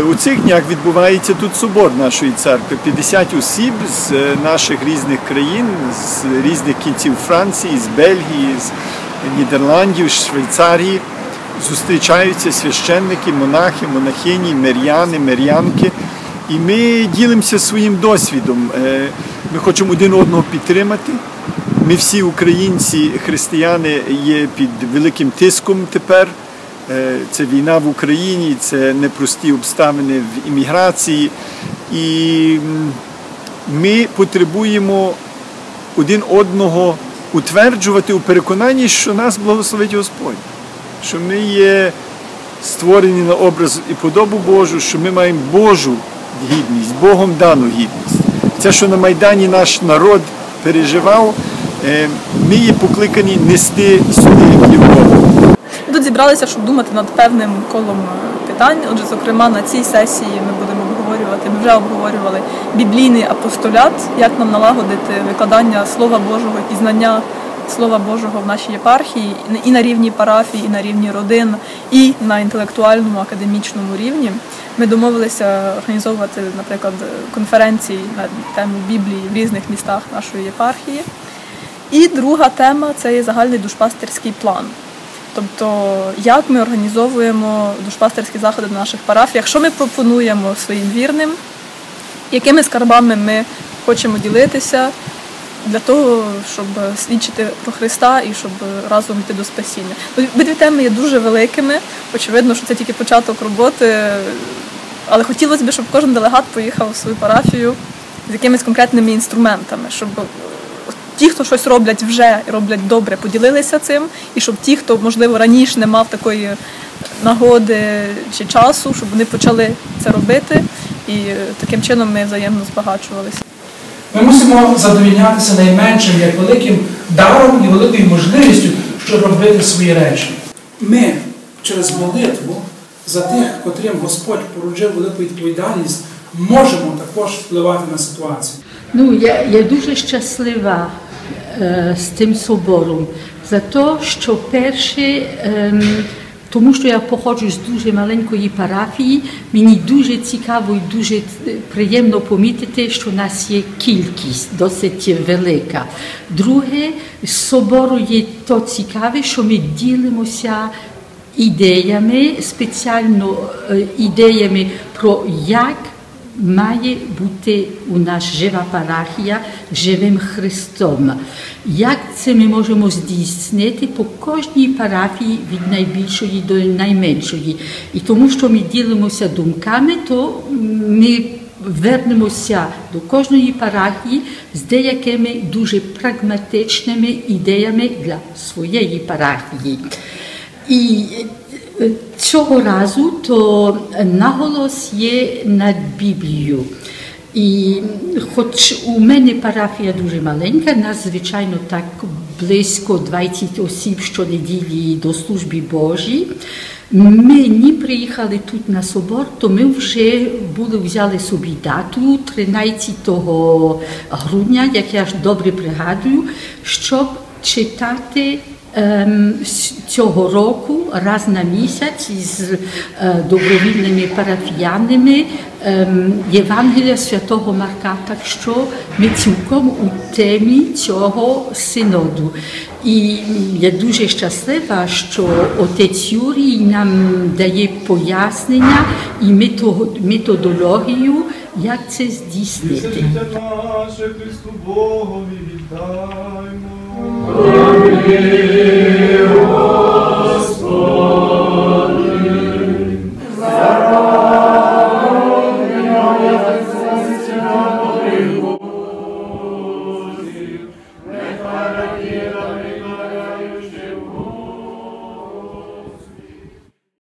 У цих днях відбувається тут собор нашої церкви. 50 осіб з наших різних країн, з різних кінців Франції, з Бельгії, з Нідерландів, з Швейцарії. Зустрічаються священники, монахи, монахині, миряни, мирянки. І ми ділимося своїм досвідом. Ми хочемо один одного підтримати. Ми всі українці, християни є під великим тиском тепер. Це війна в Україні, це непрості обставини в імміграції. І ми потребуємо один одного утверджувати у переконанні, що нас благословить Господь. Що ми є створені на образ і подобу Божу, що ми маємо Божу гідність, Богом дану гідність. Це, що на Майдані наш народ переживав, ми є покликані нести сюди Європу. Ми тут зібралися, щоб думати над певним колом питань. Отже, зокрема, на цій сесії ми будемо обговорювати, ми вже обговорювали біблійний апостолят, як нам налагодити викладання Слова Божого і знання Слова Божого в нашій єпархії і на рівні парафії, і на рівні родин, і на інтелектуальному, академічному рівні. Ми домовилися організовувати, наприклад, конференції на тему Біблії в різних містах нашої єпархії. І друга тема – це є загальний душпастерський план. Тобто, як ми організовуємо душпастерські заходи на наших парафіях, що ми пропонуємо своїм вірним, якими скарбами ми хочемо ділитися для того, щоб свідчити про Христа і щоб разом йти до спасіння. Обидві теми є дуже великими, очевидно, що це тільки початок роботи, але хотілося б, щоб кожен делегат поїхав в свою парафію з якимись конкретними інструментами, щоб ті, хто щось роблять вже і роблять добре, поділилися цим, і щоб ті, хто, можливо, раніше не мав такої нагоди чи часу, щоб вони почали це робити, і таким чином ми взаємно збагачувалися. Ми мусимо задовольнятися найменшим, як великим даром і великою можливістю, щоб робити свої речі. Ми через молитву за тих, котрим Господь породжив велику відповідальність, можемо також впливати на ситуацію. Я дуже щаслива з тим собором за те, що перше, тому що я походжу з дуже маленької парафії, мені дуже цікаво і дуже приємно помітити, що у нас є кількість досить велика. Друге, з собору є то цікаве, що ми ділимося ідеями, спеціально ідеями про як має бути у нас жива парафія живим Христом. Як це ми можемо здійснити по кожній парафії від найбільшої до найменшої. І тому, що ми ділимося думками, то ми вернемося до кожної парафії з деякими дуже прагматичними ідеями для своєї парафії. І цього разу то наголос є над Біблією. І хоч у мене парафія дуже маленька, нас, звичайно, так близько 20 осіб щонеділі до служби Божій, ми не приїхали тут на собор, то ми вже взяли собі дату 13 грудня, як я ж добре пригадую, щоб читати цього року раз на місяць із добровільними парафіянами Євангелія Святого Марка, так що ми цілком у темі цього синоду. І я дуже щаслива, що отець Юрій нам дає пояснення і методологію, як це здійснити. Амінь.